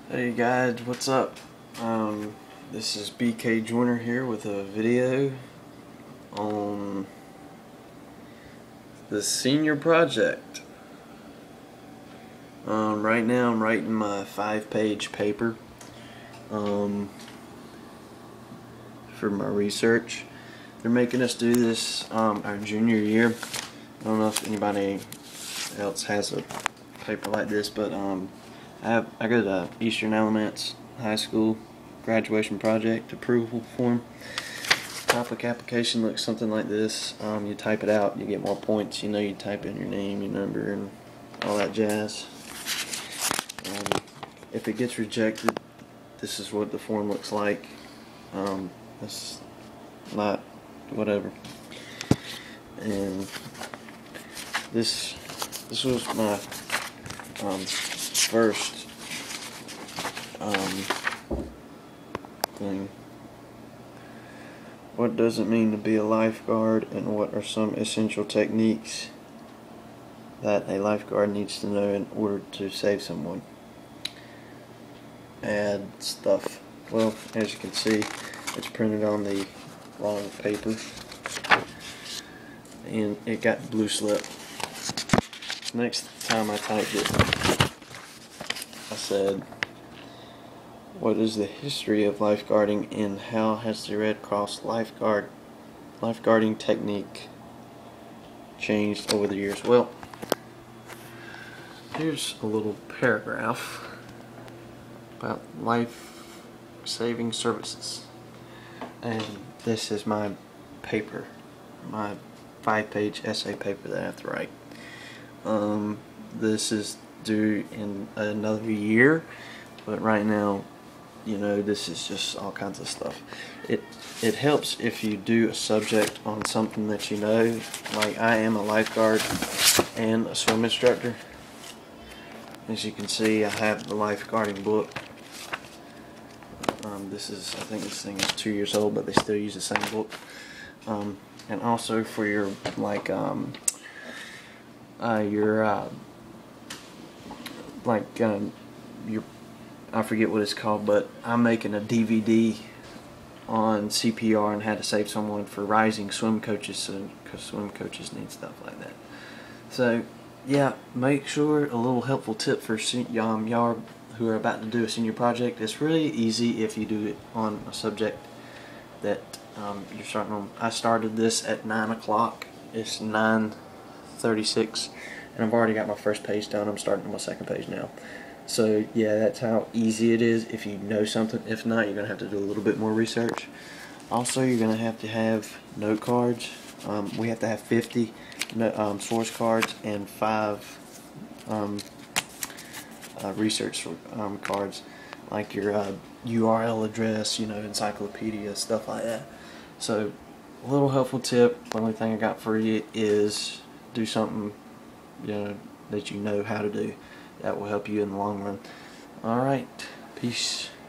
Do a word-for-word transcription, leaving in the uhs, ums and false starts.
Hey guys, what's up? Um, this is B K Joyner here with a video on the senior project. Um, right now I'm writing my five-page paper um, for my research. They're making us do this um, our junior year. I don't know if anybody else has a paper like this, but um, I have I go to Eastern Elements High School graduation project approval form. Topic application looks something like this. Um, you type it out, you get more points. You know, you type in your name, your number, and all that jazz. Um, if it gets rejected, this is what the form looks like. Um, it's not whatever. And this this was my um, first um, thing. What does it mean to be a lifeguard, and what are some essential techniques that a lifeguard needs to know in order to save someone? Add stuff. Well, as you can see, it's printed on the wrong paper and it got blue slip. Next time I typed it, I said, what is the history of lifeguarding and how has the Red Cross lifeguard lifeguarding technique changed over the years? Well, here's a little paragraph about life-saving services, and this is my paper, my five-page essay paper that I have to write. Um, this is due in another year, but right now, you know, this is just all kinds of stuff. It it helps if you do a subject on something that you know. Like, I am a lifeguard and a swim instructor. As you can see, I have the lifeguarding book. Um, this is, I think this thing is two years old, but they still use the same book. Um, and also for your, like, um, uh, your, uh, like, um, your, I forget what it's called, but I'm making a D V D on C P R and how to save someone for rising swim coaches, so, because swim coaches need stuff like that. So, yeah, make sure, a little helpful tip for um, y'all who are about to do a senior project. It's really easy if you do it on a subject that um, you're starting on. I started this at nine o'clock. It's nine thirty-six, and I've already got my first page done. I'm starting on my second page now. So yeah, that's how easy it is if you know something. If not, you're going to have to do a little bit more research. Also, you're going to have to have note cards. Um, we have to have fifty no, um, source cards and five um, uh, research um, cards, like your uh, U R L address, you know, encyclopedia, stuff like that. So, a little helpful tip. The only thing I got for you is do something, you know, that you know how to do. That will help you in the long run. Alright, peace.